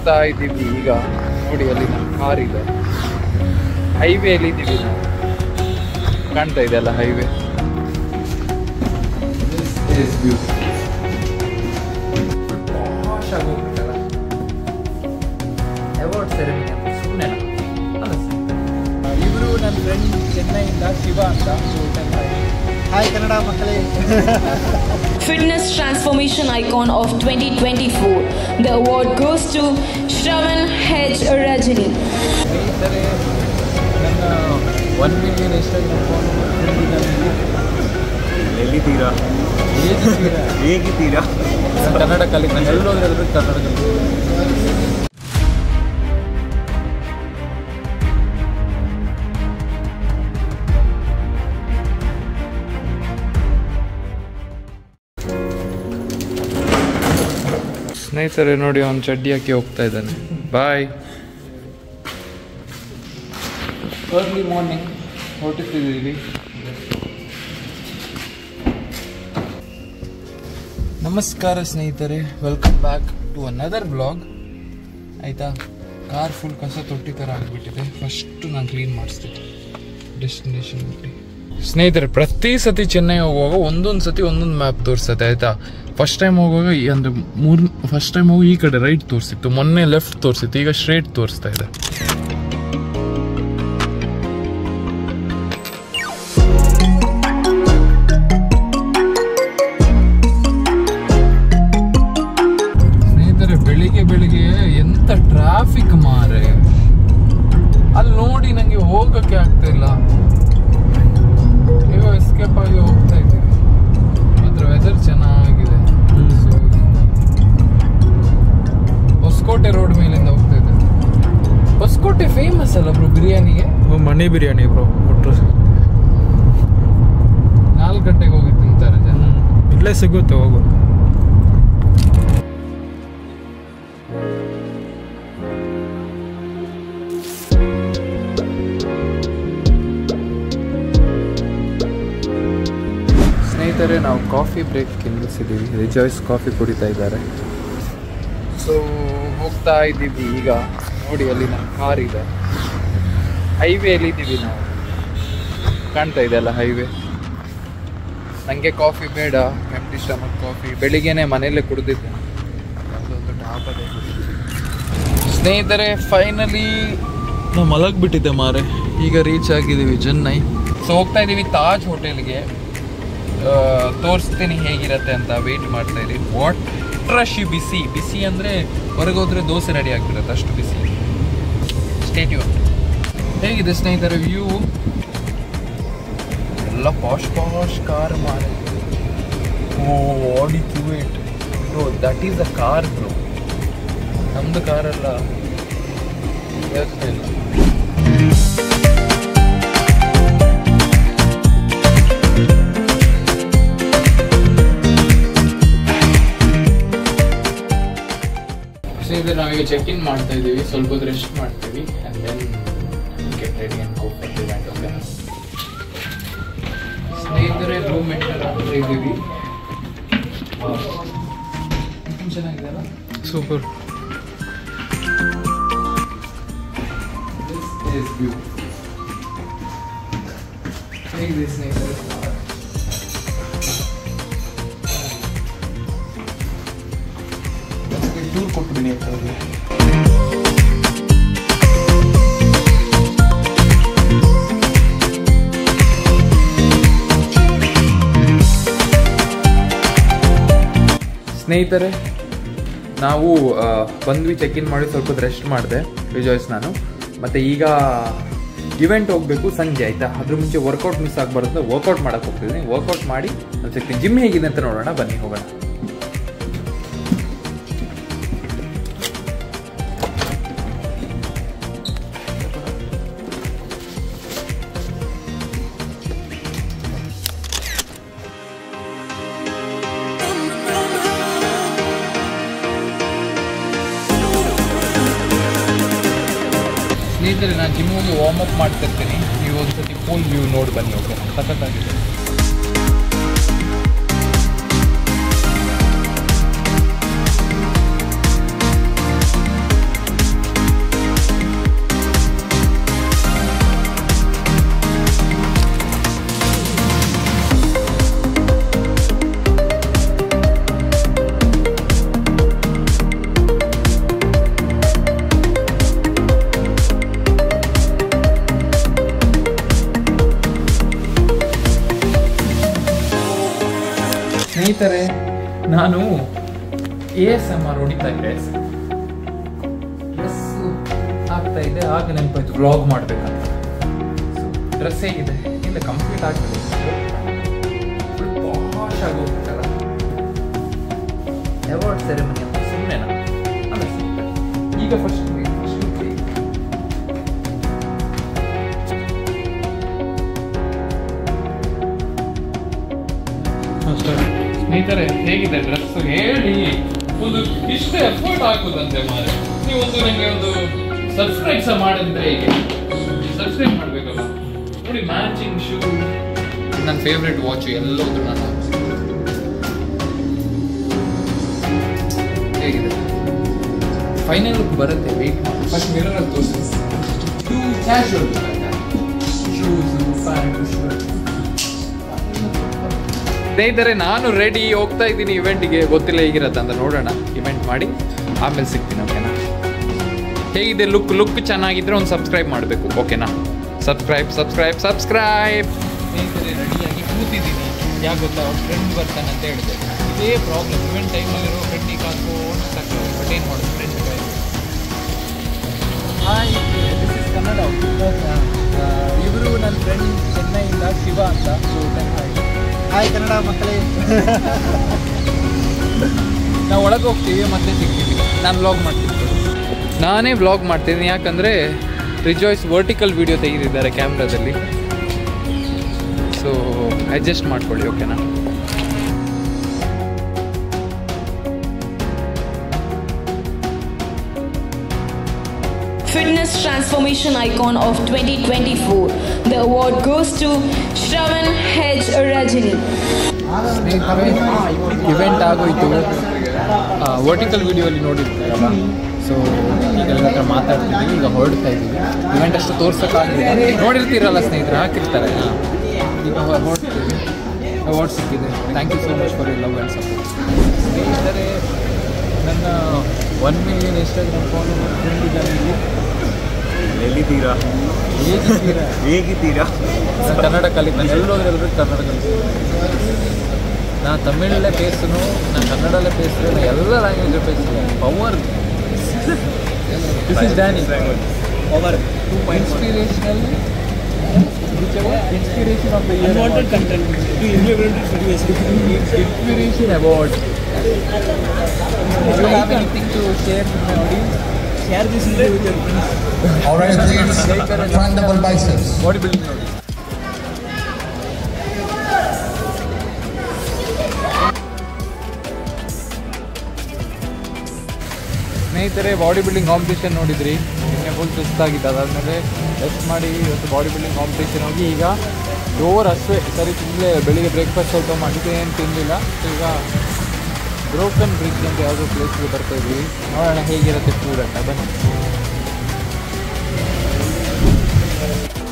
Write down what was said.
ಹೋಗ್ತಾ ಇದ್ದೀವಿ ಈಗ. ನೋಡಿ ಅಲ್ಲಿ ನಮ್ಮ ಕಾರ್ ಇದೆ, ಹೈವೇಲಿ ಇದ್ದೀವಿ ನಾವು. ಕಾಣ್ತಾ ಇದೆ ಅಲ್ಲ ಹೈವೇ. ಆಗೋಗ್ಬಿಟ್ಟಲ್ಲ ಅವಾರ್ಡ್ ಸೆರೆಮನಿ ಅಂತ ಸುಮ್ಮನೆ ಅಲ್ಲ ಸರ್. ಇವರು ನನ್ನ ಫ್ರೆಂಡ್ ಚೆನ್ನೈಯಿಂದ ಶಿವ ಅಂತ. ಹಾಯ್ ಕನ್ನಡ ಮಕ್ಕಳೇ. Fitness Transformation Icon of 2024. The award goes to Shravan H. Rajani. ಸ್ನೇಹಿತರೆ, ನನ್ನ 1 ಮಿಲಿಯನ್ ಎಲ್ಲಿದ್ದೀರಾ? ಹೇಗಿದ್ದೀರಾ? ಕನ್ನಡ ಕಲಿ ಎಲ್ಲೋದ್ರೂ ಕನ್ನಡ ಕಲಿ. ಸ್ನೇಹಿತರೆ ನೋಡಿ, ಅವನು ಚಡ್ಡಿ ಹಾಕಿ ಹೋಗ್ತಾ ಇದ್ದಾನೆ. ಬಾಯ್. ಅರ್ಲಿ ಮಾರ್ನಿಂಗ್ ಹೊರಟಿದ್ದೀವಿ. ನಮಸ್ಕಾರ ಸ್ನೇಹಿತರೆ, welcome back to another blog. ಆಯಿತಾ, ಕಾರ್ ಫುಲ್ ಕಸ ತೊಟ್ಟಿ ಥರ ಆಗಿಬಿಟ್ಟಿದೆ. ಫಸ್ಟು ನಾನು ಕ್ಲೀನ್ ಮಾಡಿಸ್ತೀನಿ ಡೆಸ್ಟಿನೇಷನ್ ಬಿಟ್ಟು. ಸ್ನೇಹಿತರೆ, ಪ್ರತಿ ಸತಿ ಚೆನ್ನೈ ಹೋಗುವಾಗ ಒಂದೊಂದು ಸತಿ ಒಂದೊಂದು ಮ್ಯಾಪ್ ತೋರಿಸುತ್ತೆ. ಆಯಿತಾ, ಫಸ್ಟ್ ಟೈಮ್ ಹೋಗುವಾಗ ಅಂದರೆ ಫಸ್ಟ್ ಟೈಮ್ ಹೋಗಿ ಈ ಕಡೆ ರೈಟ್ ತೋರಿಸಿತ್ತು, ಮೊನ್ನೆ ಲೆಫ್ಟ್ ತೋರಿಸಿತ್ತು, ಈಗ ಸ್ಟ್ರೇಟ್ ತೋರಿಸ್ತಾ ಇದೆ. ಸ್ನೇಹಿತರೆ, ಬೆಳಿಗ್ಗೆ ಎಂತ ಟ್ರಾಫಿಕ್ ಮಾರೆ. ಅಲ್ಲಿ ನೋಡಿ ನನಗೆ ಹೋಗೋಕ್ಕೆ ಆಗ್ತಾ ಇಲ್ಲ. ಈಗ ಎಸ್ಕೇಪ್ ಆಗಿ ಹೋಗ್ತಾ ಇದ್ದೀವಿ. ಮಾತ್ರ ವೆದರ್ ಚೆನ್ನಾಗಿದೆ. ಹೊಸಕೋಟೆ ರೋಡ್ ಮೇಲಿಂದ ಹೋಗ್ತಾ ಇದೆ. ಹೊಸಕೋಟೆ ಫೇಮಸ್ ಅಲ್ಲ ಬ್ರೋ ಬಿರಿಯಾನಿಗೆ? ಮನೆ ಬಿರಿಯಾನಿ ಬ್ರೋ. ಒಟ್ಟು 4 ಗಂಟೆಗೆ ಹೋಗಿ ತಿಂತಾರೆ ಜನ. ಇಲ್ಲೇ ಸಿಗುತ್ತೆ, ಹೋಗು. ಸ್ನೇಹಿತರೆ, ನಾವು ಕಾಫಿ ಬ್ರೇಕ್ ನಿಲ್ಲಿಸಿದ್ದೀವಿ. ರಿಜಾಯ್ಸ್ ಕಾಫಿ ಕುಡಿತಾ ಇದ್ದಾರೆ. ಸೊ ಹೋಗ್ತಾ ಇದ್ದೀವಿ ಈಗ. ನೋಡಿ ಅಲ್ಲಿ ನಮ್ಮ ಕಾರ್ ಇದೆ, ಹೈವೇಲಿ ಇದ್ದೀವಿ ನಾವು. ಕಾಣ್ತಾ ಇದೆ ಅಲ್ಲ ಹೈವೇ. ನನಗೆ ಕಾಫಿ ಬೇಡ, ಎಂಟಿ ಸ್ಟಮಕ್ ಕಾಫಿ. ಬೆಳಿಗ್ಗೆನೆ ಮನೆಯಲ್ಲೇ ಕುಡಿದಿದ್ದೆ, ಯಾವುದೊಂದು ಡಾಬಾದ. ಸ್ನೇಹಿತರೆ, ಫೈನಲಿ ನಾವು ಮಲಗಿಬಿಟ್ಟಿದ್ದೆ ಮಾರೆ. ಈಗ ರೀಚ್ ಆಗಿದ್ದೀವಿ ಚೆನ್ನೈ. ಸೊ ಹೋಗ್ತಾ ಇದ್ದೀವಿ ತಾಜ್ ಹೋಟೆಲ್ಗೆ. ತೋರಿಸ್ತೀನಿ ಹೇಗಿರುತ್ತೆ ಅಂತ. ವೆಯ್ಟ್ ಮಾಡ್ತಾ ಇದ್ದೀವಿ. ವಾಟ್ ರಶ್ ಬಿಸಿ ಅಂದರೆ ಹೊರಗೆ ಹೋದರೆ ದೋಸೆ ರೆಡಿ ಆಗಿಬಿಡುತ್ತೆ, ಅಷ್ಟು ಬಿಸಿ. ಸ್ಟೇಟ್ಯೂನ್. ಹೇಗಿದೆ ಸ್ನೇಹಿತರೆ ವ್ಯೂ? ಎಲ್ಲ ಪಾಶ್ ಕಾರ್ ಮಾಡಿ. Audi Q eight bro, that is a car bro. ನಮ್ಮದು ಕಾರಲ್ಲ, ಯೋಚನೆ ಇಲ್ಲ. ಸ್ನೇಹಿತರೆ, ನಾವೀಗ ಚೆಕ್ ಇನ್ ಮಾಡ್ತಾ ಇದ್ದೀವಿ. ಸ್ವಲ್ಪ ಹೊತ್ತು ರೆಸ್ಟ್ ಮಾಡ್ತೀವಿ. And then get ready and go for the event. Okay ಸ್ನೇಹಿತರೆ, ರೂಮ್ ಎಂಟರ್ ಆಗ್ತಾ ಇದ್ದೀವಿ. ಚೆನ್ನಾಗಿದೆಯಲ್ಲ? ಸೂಪರ್. ಹೇಗಿದೆ ಸ್ನೇಹಿತರೆ? ಟೂರ್ ಕೊಟ್ಬಿಡಿ ಅಂತ ಅವ್ರಿಗೆ. ಸ್ನೇಹಿತರೆ, ನಾವು ಬಂದ್ವಿ, ಚೆಕ್ ಇನ್ ಮಾಡಿ ಸ್ವಲ್ಪ ಹೊತ್ತು ರೆಸ್ಟ್ ಮಾಡಿದೆ ರಿಜಾಯ್ಸ್ ನಾನು. ಮತ್ತು ಈಗ ಇವೆಂಟ್ ಹೋಗಬೇಕು ಸಂಜೆ. ಆಯಿತಾ, ಅದ್ರ ಮುಂಚೆ ವರ್ಕೌಟ್ ಮಿಸ್ ಆಗಬಾರ್ದು. ವರ್ಕೌಟ್ ಮಾಡೋಕ್ಕೆ ಹೋಗ್ತಿದ್ದೀನಿ. ವರ್ಕೌಟ್ ಮಾಡಿ ನಾನು ಸಿಗ್ತೀನಿ. ಜಿಮ್ ಹೇಗಿದೆ ಅಂತ ನೋಡೋಣ, ಬನ್ನಿ ಹೋಗೋಣ. ಸ್ನೇಹಿತರೆ, ನಾನು ಜಿಮ್ ಹೋಗಿ ವಾರ್ಮ್ ಅಪ್ ಮಾಡ್ತಿರ್ತೀನಿ. ನೀವು ಒಂದ್ಸತಿ ಫುಲ್ ವ್ಯೂ ನೋಡಿ ಬನ್ನಿ. ಓಕೆ, ಸಖತ್ತಾಗಿದೆ. ಸ್ನೇಹಿತರೆ, ನಾನು ASMR ಹೊಡಿತಾ ಇದ್ದೆ. ಡ್ರೆಸ್ ಆಗ್ತಾ ಇದೆ, ಆಗ ನೆನಪಾಯ್ತು ವ್ಲಾಗ್ ಮಾಡ್ಬೇಕಂತ. ಡ್ರೆಸ್ ಹೇಗಿದೆ? ಇಲ್ಲ, ಕಂಪ್ಲೀಟ್ ಆಗ್ತದೆ, ಫುಲ್ ಪಾಶ್ ಆಗಿ ಹೋಗ್ತಲ್ಲ. ಅವಾರ್ಡ್ ಸೆರೆಮನಿ ಅಂತ ಸುಮ್ಮನೆನಾ? ಅಲ್ಲ, ಈಗ ಫಸ್ಟ್ ಸ್ನೇಹಿತರೆ, ಹೇಗಿದೆ ಡ್ರೆಸ್ ಹೇಳಿ. ಒಂದು ಇಷ್ಟು ಎಫರ್ಟ್ ಹಾಕುದಂತೆ ಮಾರೆ. ನೀವೊಂದು ನನಗೆ ಒಂದು ಸಬ್ಸ್ಕ್ರೈಬ್ ಸಹ ಮಾಡಿದ್ರೆ ಹೇಗೆ? ಸಬ್ಸ್ಕ್ರೈಬ್ ಮಾಡಬೇಕಲ್ಲ. ನೋಡಿ, ಮ್ಯಾಚಿಂಗ್ ಶೂ, ನನ್ನ ಫೇವ್ರೆಟ್ ವಾಚ್ ಎಲ್ಲೋದ್ರು ನಾನು. ಹೇಗಿದೆ? ಫೈನಲ್ ಲುಕ್ ಬರುತ್ತೆ, ವೇಟ್ ಮಾಡಿ. ಫಸ್ಟ್ ಮಿರರಲ್ಲಿ ತೋರಿಸಿ. Two casual shoes, pant, shirt. ಸ್ನೇಹಿತರೆ, ನಾನು ರೆಡಿ ಹೋಗ್ತಾ ಇದ್ದೀನಿ ಇವೆಂಟಿಗೆ. ಗೊತ್ತಿಲ್ಲ ಹೇಗಿರತ್ತೆ ಅಂತ, ನೋಡೋಣ. ಇವೆಂಟ್ ಮಾಡಿ ಆಮೇಲೆ ಸಿಗ್ತೀನಿ, ಓಕೆನಾ? ಹೇಗಿದೆ ಲುಕ್? ಲುಕ್ ಚೆನ್ನಾಗಿದ್ರೆ ಒಂದು ಸಬ್ಸ್ಕ್ರೈಬ್ ಮಾಡಬೇಕು, ಓಕೆನಾ? ಸಬ್ಸ್ಕ್ರೈಬ್. ಸ್ನೇಹಿತರೆ, ರೆಡಿಯಾಗಿ ಕೂತಿದ್ದೀನಿ. ಯಾಕೆ ಗೊತ್ತಾ, ಅವ್ರ ಫ್ರೆಂಡ್ ಬರ್ತಾನೆ ಅಂತ ಹೇಳಿದೆ. ಇದೇ ಪ್ರಾಬ್ಲಮ್, ಇವೆಂಟ್ ಟೈಮಲ್ಲಿರೋ ಫ್ರೆಂಡಿಗೆ ಹಾಕೊಂಡು ತಕ್ಕ ಬಟ್ ಏನು ಮಾಡೋದು, friend hi, this is Kannada. ಇವರು ನನ್ನ ಫ್ರೆಂಡ್ ಚೆನ್ನೈಯಿಂದ, ಶಿವ ಅಂತ. ಹಾಯ್ ಕನ್ನಡ ಮಕ್ಕಳೇ. ನಾವು ಒಳಗೆ ಹೋಗ್ತೀವಿ, ಮತ್ತೆ ಸಿಗ್ತೀವಿ. ನಾನು ವ್ಲಾಗ್ ಮಾಡ್ತೀನಿ, ನಾನೇ ವ್ಲಾಗ್ ಮಾಡ್ತೀನಿ. ಯಾಕಂದರೆ ರಿಜಾಯ್ಸ್ ವರ್ಟಿಕಲ್ ವಿಡಿಯೋ ತೆಗೆದಿದ್ದಾರೆ ಕ್ಯಾಮ್ರಾದಲ್ಲಿ. ಸೊ ಅಡ್ಜಸ್ಟ್ ಮಾಡ್ಕೊಳ್ಳಿ, ಓಕೆನಾ? Fitness Transformation Icon of 2024. The award goes to Shravan H. Rajani. Event ಆಗೋಯ್ತು. ವರ್ಟಿಕಲ್ ವಿಡಿಯೋಲಿ ನೋಡಿರ್ತೀರಲ್ಲ. ಸೊ ಈಗ ಎಲ್ಲ ಹತ್ರ ಮಾತಾಡ್ತೀವಿ, ಈಗ ಹೊರಡ್ತಾ ಇದ್ದೀವಿ. ಇವೆಂಟ್ ಅಷ್ಟು ತೋರ್ಸೋಕ್ಕಾಗಲಿಲ್ಲ, ನೋಡಿರ್ತೀರಲ್ಲ ಸ್ನೇಹಿತರೆ, ಹಾಕಿರ್ತಾರೆ. ಈಗ ಹೊರಡ್ತೀವಿ. ಅವಾರ್ಡ್ ಸಿಕ್ಕಿದೆ. Thank you so much for your love and support. ಸ್ನೇಹಿತರೆ, ನನ್ನ 1 ಮಿಲಿಯನ್ ಇನ್ಸ್ಟಾಗ್ರಾಮ್ ಫಾಲೋವರ್ ಫ್ರೆಂಡ್ ಇದ್ದಾನೆ ಇಲ್ಲಿ. ಎಲ್ಲಿದ್ದೀರಾ? ಹೇಗಿದ್ದೀರಾ? ನಾನು ಕನ್ನಡ ಕಲಿತಾನೆ. ಎಲ್ಲರೂ ಕನ್ನಡ ಕಲಿತೀನಿ. ನಾನು ತಮಿಳಲ್ಲೇ ಪೇಸನು, ನಾನು ಕನ್ನಡಲ್ಲೇ ಪೇಸ್ತೀನಿ, ಎಲ್ಲ ಲ್ಯಾಂಗ್ವೇಜ್ ಪೇಸ್ತೀನಿ. Power. This is Danny. Power inspirational. Inspiration of the year. Unwanted content to irrelevant videos. Inspiration award. Do you have anything to share with my audience? Share this video with your friends. All right, please. Front double biceps. Bodybuilding audience. ಸ್ನೇಹಿತರೆ, body building competition ನೋಡಿದ್ರಿ. ನಿನ್ನೆ full ಸುಸ್ತಾಗಿತ್ತು. ಅದಾದಮೇಲೆ rest ಮಾಡಿ ಇವತ್ತು body building competition ಹೋಗಿ ಈಗ door ಅಷ್ಟೇ ಸರಿ ತಿನ್ನಲೇ. ಬೆಳಿಗ್ಗೆ ಬ್ರೇಕ್ಫಾಸ್ಟ್ ಸ್ವಲ್ಪ ಮಾಡಿದ್ದು, ಏನು ತಿನ್ನಲಿಲ್ಲ. ಈಗ ಬ್ರೋಕನ್ ಬ್ರಿಡ್ಜ್ ಅಂತ ಯಾವುದೋ ಪ್ಲೇಸ್ಗೆ ಬರ್ತಾ ಇದ್ವಿ. ನೋಡೋಣ ಹೇಗಿರುತ್ತೆ ಫುಡ್ ಅಂತ. ಬನ್ನಿ.